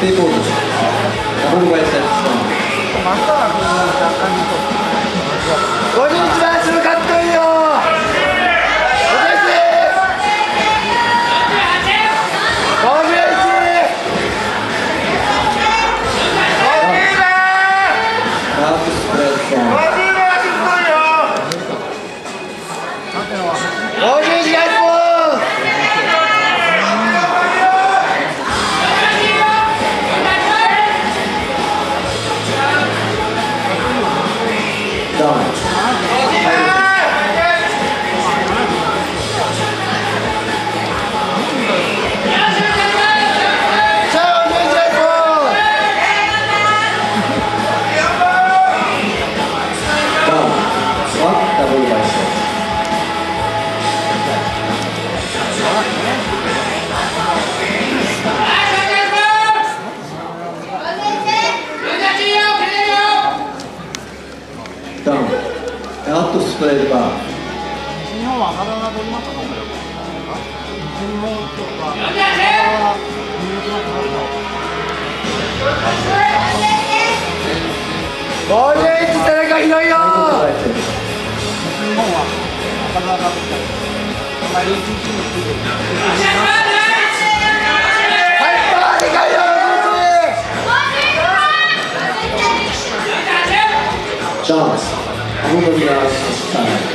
ペイボール。ダブルバイセット。 51番すぐかっこいいよ。 ダウン。あとスプレーバー。 西日本は体が取りましたか。西日本とか。 51背中ひどいよ。 西日本は体が取ったり。あまり一日についてる。 ダウン。アブドミナルスタイル。